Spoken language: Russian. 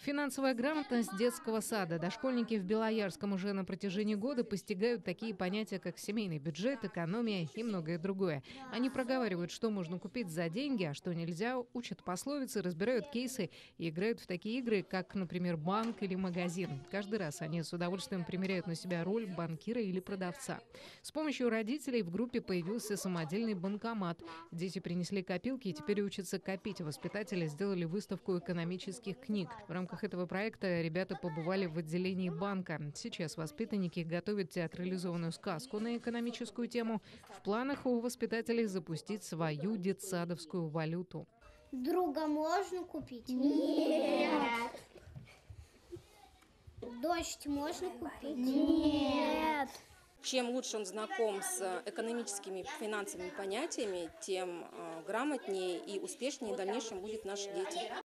Финансовая грамотность с детского сада. Дошкольники в Белоярском уже на протяжении года постигают такие понятия, как семейный бюджет, экономия и многое другое. Они проговаривают, что можно купить за деньги, а что нельзя, учат пословицы, разбирают кейсы и играют в такие игры, как, например, банк или магазин. Каждый раз они с удовольствием примеряют на себя роль банкира или продавца. С помощью родителей в группе появился самодельный банкомат. Дети принесли копилки и теперь учатся копить. Воспитатели сделали выставку экономических книг. В рамках этого проекта ребята побывали в отделении банка. Сейчас воспитанники готовят театрализованную сказку на экономическую тему. В планах у воспитателей запустить свою детсадовскую валюту. Друга можно купить? Нет. Дождь можно купить? Нет. Чем лучше он знаком с экономическими, финансовыми понятиями, тем грамотнее и успешнее в дальнейшем будут наши дети.